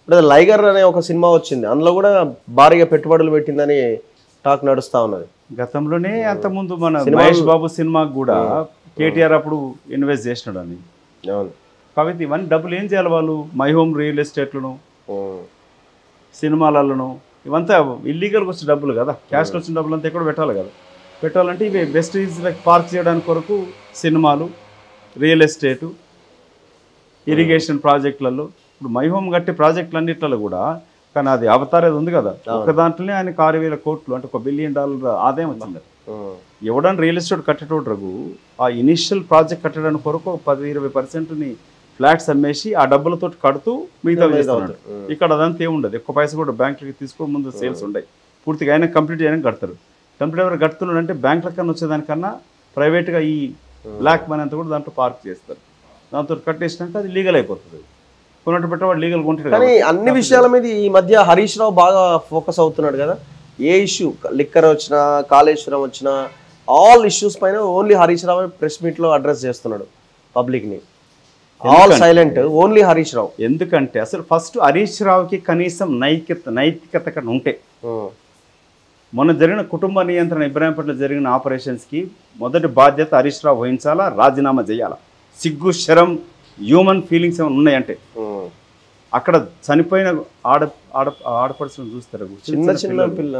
ఇప్పుడు లైగర్ అనే ఒక సినిమా వచ్చింది, అందులో కూడా భారీగా పెట్టుబడులు పెట్టిందని టాక్ నడుస్తా ఉన్నది. గతంలోనే అంతకుముందు మన మహేష్ బాబు సినిమాకు కూడా కేటీఆర్ అప్పుడు ఇన్వెస్ట్ చేసినాడు అని. అవును. కాబట్టి ఇవన్నీ డబ్బులు ఏం చేయాలి వాళ్ళు? మై హోమ్ రియల్ ఎస్టేట్లను, సినిమాలను, ఇవంతా ఇల్లీగల్గా వచ్చిన డబ్బులు కదా. క్యాష్లో వచ్చిన డబ్బులు అంతా ఎక్కడ పెట్టాలి కదా. పెట్టాలంటే ఇవి బెస్ట్ ఈజ్ లైక్ పార్క్ చేయడానికి కొరకు సినిమాలు, రియల్ ఎస్టేటు, ఇరిగేషన్ ప్రాజెక్టులలో. ఇప్పుడు మై హోమ్ కట్టే ప్రాజెక్టులన్నిట్లలో కూడా, కానీ అది అవతారేది ఉంది కదా, ఒక దాంట్లోనే ఆయనకు 6,000 కోట్లు అంటే $1 బిలియన్ ఆదాయం వచ్చింది. ఎవడని రియల్ ఎస్టేట్ కట్టేటోడు రఘు ఆ ఇనిషియల్ ప్రాజెక్ట్ కట్టడానికి కొరకు 10-20% ఫ్లాట్స్ అమ్మేసి ఆ డబ్బులతో కడుతూ మిగతా చేస్తున్నాడు. ఇక్కడ అదంతా ఏముండదు, ఎక్కువ పైసలు కూడా బ్యాంకులకి తీసుకోవడం ముందు సేల్స్ ఉంటాయి. పూర్తిగా అయినా కంప్లీట్ చేయడానికి కడతారు. కంప్లీట్ ఎవరు కడుతున్నాడు అంటే బ్యాంకుల కన్నా వచ్చేదానికన్నా ప్రైవేట్గా ఈ బ్లాక్ మనీ అంతా కూడా దాంట్లో పార్క్ చేస్తారు. దాంతో కట్టేసినాక అది లీగల్ అయిపోతుంది. కొన్నట్టు పెట్టేవాడు లీగల్ కొంటాడు. కానీ అన్ని విషయాల మీద ఈ మధ్య హరీష్ రావు బాగా ఫోకస్ అవుతున్నాడు కదా. ఏ ఇష్యూ, లిక్కర్ వచ్చినా, కాళేశ్వరం వచ్చినా, ఆల్ ఇష్యూస్ పైన ఓన్లీ హరీష్ రావు ప్రెస్ మీట్లో అడ్రస్ చేస్తున్నాడు పబ్లిక్ని. All silent, only Harish Rao. ఎందుకంటే అసలు ఫస్ట్ హరీష్ రావుకి కనీసం నైతికత ఉంటే, మొన్న జరిగిన కుటుంబ నియంత్రణ ఇబ్రాహీంపట్నంలో జరిగిన ఆపరేషన్స్కి మొదటి బాధ్యత హరీష్ రావు వహించాలా, రాజీనామా చేయాలా. సిగ్గు, శరం, హ్యూమన్ ఫీలింగ్స్ ఏమైనా ఉన్నాయంటే అక్కడ చనిపోయిన ఆడపడుచులను చూస్తారు, చిన్న పిల్ల,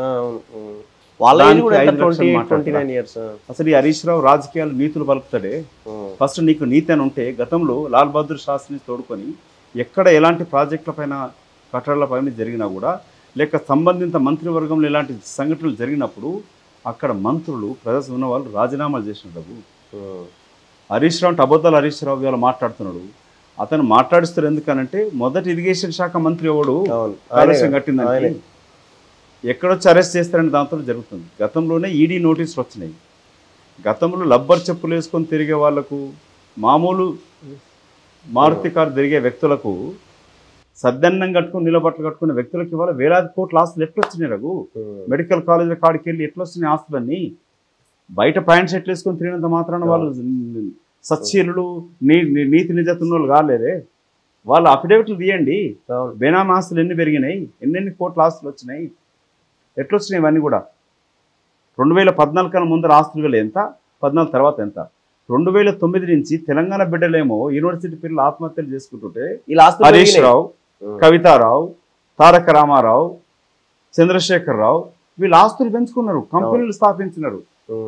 అసలు ఈ హరీష్ రావు రాజకీయాలు నీతులు పలుకుతాడే. ఫస్ట్ నీకు నీతి అని ఉంటే, గతంలో లాల్ బహదూర్ శాస్త్రిని తోడుకొని ఎక్కడ ఎలాంటి ప్రాజెక్టుల పైన, కట్టడాల పైన జరిగినా కూడా, లేక సంబంధిత మంత్రివర్గంలో ఇలాంటి సంఘటనలు జరిగినప్పుడు అక్కడ మంత్రులు, ప్రజలు ఉన్న వాళ్ళు రాజీనామాలు చేసినట్టు. హరీష్ రావు అంటే అబద్ధాలు హరీష్ రావు ఇవాళ మాట్లాడుతున్నాడు. అతను మాట్లాడిస్తారు ఎందుకనంటే, మొదటి ఇరిగేషన్ శాఖ మంత్రి ఎవడు కాళేశ్వరం కట్టిందని ఎక్కడొచ్చి అరెస్ట్ చేస్తారని దాంతో జరుగుతుంది. గతంలోనే ఈడీ నోటీసులు వచ్చినాయి. గతంలో లబ్బర్ చెప్పులు వేసుకొని తిరిగే వాళ్లకు, మామూలు మారుతి కారు తిరిగే వ్యక్తులకు, సద్దన్నం కట్టుకుని నిలబట్టలు కట్టుకునే వ్యక్తులకు ఇవాళ వేలాది కోట్ల ఆస్తులు ఎట్లొచ్చినాయి రఘు. మెడికల్ కాలేజీల కాడికి వెళ్ళి ఎట్లొచ్చినాయి ఆస్తులన్నీ. బయట ప్యాంట్ షర్ట్లు వేసుకొని తిరిగినంత మాత్రాన వాళ్ళు సచ్చీలుడు, నీతి నిజతున్న వాళ్ళు కాలేదే. వాళ్ళు అఫిడవిట్లు తీయండి, బేనామీ ఆస్తులు ఎన్ని పెరిగినాయి, ఎన్నెన్ని కోట్ల ఆస్తులు వచ్చినాయి, ఎట్లొచ్చినాయి ఇవన్నీ కూడా. 2014 కన్నా ముందర ఆస్తులు ఎంత, 14 తర్వాత ఎంత. 2009 నుంచి తెలంగాణ బిడ్డలేమో యూనివర్సిటీ పిల్లలు ఆత్మహత్యలు చేసుకుంటుంటే హరీష్ రావు, కవితారావు, తారక రామారావు, చంద్రశేఖరరావు వీళ్ళు ఆస్తులు పెంచుకున్నారు, కంపెనీలు స్థాపించినారు.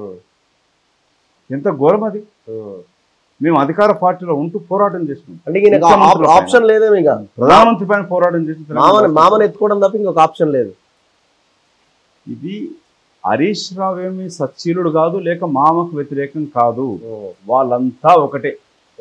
ఎంత ఘోరం అది. మేము అధికార పార్టీలో ఉంటూ పోరాటం చేసినాం. అంటే ఆప్షన్ లేదే, ప్రధానమంత్రి పైన పోరాటం చేసి మామని ఎత్తుకోవడం తప్ప ఇంకొక ఆప్షన్ లేదు. ఇది హరీష్ రావు ఏమి సచ్చీలుడు కాదు, లేక మామకు వ్యతిరేకం కాదు, వాళ్ళంతా ఒకటే.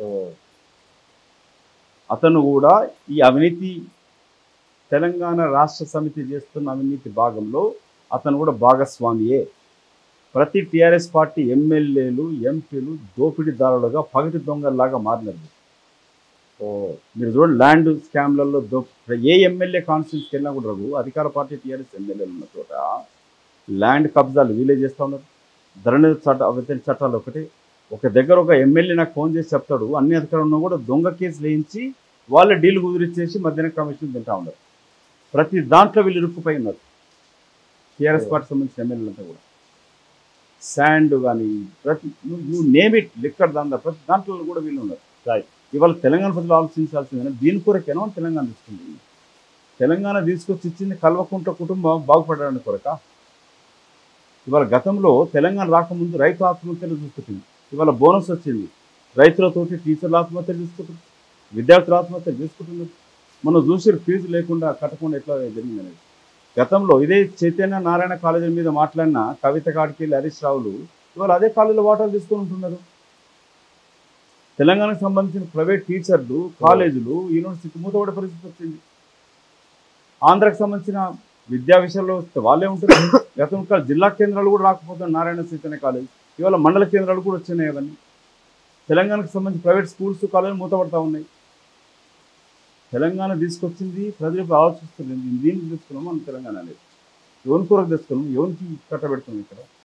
అతను కూడా ఈ అవినీతి, తెలంగాణ రాష్ట్ర సమితి చేస్తున్న అవినీతి భాగంలో అతను కూడా భాగస్వామియే. ప్రతి టీఆర్ఎస్ పార్టీ ఎమ్మెల్యేలు, ఎంపీలు దోపిడీదారులుగా, పగటి దొంగల్లాగా మారినారు. మీరు చూడండి, ల్యాండ్ స్కామ్లలో ఏ ఎమ్మెల్యే కాన్స్టిట్యూన్సీకి వెళ్ళినా కూడా రఘు, అధికార పార్టీ టీఆర్ఎస్ ఎమ్మెల్యేలు ఉన్న చోట ల్యాండ్ కబ్జాలు వీలే చేస్తూ ఉన్నారు. ధరణి చట్టాలు ఒకటి. ఒక దగ్గర ఒక ఎమ్మెల్యే నాకు ఫోన్ చేసి చెప్తాడు, అన్ని అధికారులు ఉన్నా కూడా దొంగ కేసులు వేయించి వాళ్ళే డీల్ కుదిరిచ్చేసి మధ్యాహ్నం కమిషన్ తింటా ఉన్నారు. ప్రతి దాంట్లో వీళ్ళు ఇరుక్కుపోయి ఉన్నారు, టీఆర్ఎస్ పార్టీ సంబంధించిన ఎమ్మెల్యేలంతా కూడా. శాండ్ కానీ ప్రతి నేమ్ ఇట్, లిక్కర్ దందా, ప్రతి దాంట్లో కూడా వీళ్ళు ఉన్నారు. ఇవాళ తెలంగాణ ప్రజలు ఆలోచించాల్సిందే, దీని కొరకేనో తెలంగాణ తీసుకుంది. తెలంగాణ తీసుకొచ్చి ఇచ్చింది కల్వకుంట్ల కుటుంబం బాగుపడడానికి కొరక. ఇవాళ గతంలో తెలంగాణ రాకముందు రైతు ఆత్మహత్యలు చూసుకుంటుంది, ఇవాళ బోనస్ వచ్చింది, రైతులతోటి టీచర్ల ఆత్మహత్యలు చూసుకుంటుంది, విద్యార్థుల ఆత్మహత్యలు చూసుకుంటున్నారు. మనం చూసి ఫీజు లేకుండా కట్టకుండా ఎట్లా జరిగింది అనేది. గతంలో ఇదే చైతన్య నారాయణ కాలేజీ మీద మాట్లాడిన కవిత కాడికి హరీష్ రావులు ఇవాళ అదే కాలేజీలో వాటాలు తీసుకొని ఉంటున్నారు. తెలంగాణకు సంబంధించిన ప్రైవేట్ టీచర్లు, కాలేజీలు, యూనివర్సిటీ మూతపడే పరిస్థితి వచ్చింది. ఆంధ్రాకి సంబంధించిన విద్యా విషయంలో వస్తే వాళ్ళే ఉంటారు. గతంలో జిల్లా కేంద్రాలు కూడా రాకపోతున్నారు, నారాయణ చైతన్య కాలేజ్ ఇవాళ మండల కేంద్రాలు కూడా వచ్చినాయి. అవన్నీ తెలంగాణకు సంబంధించి ప్రైవేట్ స్కూల్స్, కాలేజీలు మూతపడతా ఉన్నాయి. తెలంగాణ తీసుకొచ్చింది ప్రజలకు ఆలోచిస్తుంది, దీనికి తీసుకున్నాము మనం తెలంగాణ అనేది. ఎవరి కొరకు తెచ్చుకున్నాము, ఎవరికి కట్టబెడుతున్నాం ఇక్కడ.